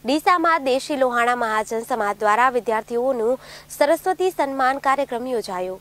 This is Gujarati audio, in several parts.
ડીસામાં દેશી લોહાણા મહાજન સમાજ દ્વારા વિદ્યાર્થીઓનું સરસ્વતી સન્માન કાર્યક્રમ યોજાયો।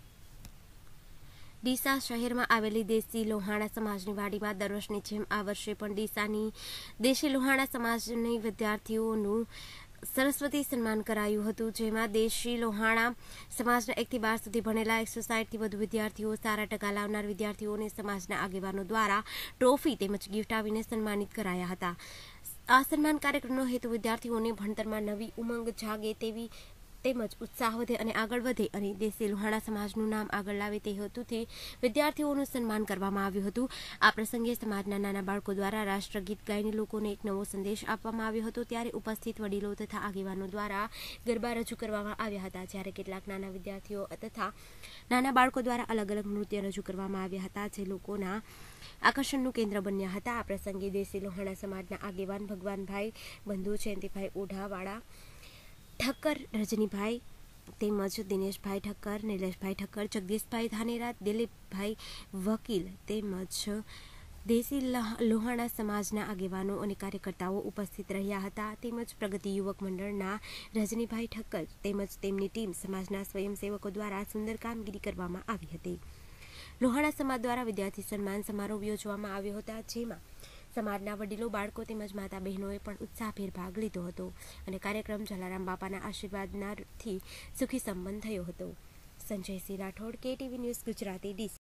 ડીસા શહેરમાં આવેલી દેશી લોહાણા સમાજની વાડીમાં દર વર્ષની જેમ આ વર્ષે પણ ડીસાની દેશી લોહાણા સમાજની વિદ્યાર્થીઓનું સરસ્વતી સન્માન કરાયું હતું, જેમાં દેશી લોહાણા સમાજના 1 થી 12 સુધી ભણેલા 160થી વધુ વિદ્યાર્થીઓ, સારા ટકા લાવનાર વિદ્યાર્થીઓને સમાજના આગેવાનો દ્વારા ટ્રોફી તેમજ ગિફ્ટ આપીને સન્માનિત કરાયા હતા। આ સન્માન કાર્યક્રમનો હેતુ વિદ્યાર્થીઓને ભણતરમાં નવી ઉમંગ જાગે તેમજ ઉત્સાહ વધે અને આગળ વધે અને દેશી લોહાણા સમાજનું નામ આગળ લાવે તે હેતુથી વિદ્યાર્થીઓનું સન્માન કરવામાં આવ્યું હતું। આ પ્રસંગે સમાજના નાના બાળકો દ્વારા રાષ્ટ્રગીત ગાઈને લોકોને એક નવો સંદેશ આપવામાં આવ્યો હતો। ત્યારે ઉપસ્થિત વડીલો તથા આગેવાનો દ્વારા ગરબા રજૂ કરવામાં આવ્યા હતા, જ્યારે કેટલાક નાના વિદ્યાર્થીઓ તથા નાના બાળકો દ્વારા અલગ અલગ નૃત્ય રજૂ કરવામાં આવ્યા હતા, જે લોકોના આકર્ષણનું કેન્દ્ર બન્યા હતા। આ પ્રસંગે દેશી લોહાણા સમાજના આગેવાન ભગવાનભાઈ, બંધુ જયંતિભાઈ ઓઢાવાળા ઠક્કર, રજનીભાઈ તેમજ દિનેશભાઈ ઠક્કર, નિલેશભાઈ ઠક્કર, જગદીશભાઈ ધાનેરા, દિલીપભાઈ વકીલ તેમજ દેશી લોહાણા સમાજના આગેવાનો અને કાર્યકર્તાઓ ઉપસ્થિત રહ્યા હતા। તેમજ પ્રગતિ યુવક મંડળના રજનીભાઈ ઠક્કર તેમજ તેમની ટીમ સમાજના સ્વયંસેવકો દ્વારા સુંદર કામગીરી કરવામાં આવી હતી। લોહાણા સમાજ દ્વારા વિદ્યાર્થી સન્માન સમારોહ યોજવામાં આવ્યો હતો, જેમાં સમાજના વડીલો, બાળકો તેમજ માતા બહેનોએ પણ ઉત્સાહભેર ભાગ લીધો હતો અને કાર્યક્રમ જલારામ બાપાના આશીર્વાદથી સુખી સંપન્ન થયો હતો। Sanjaysinh Rathod, KTV news Gujarati, Deesa.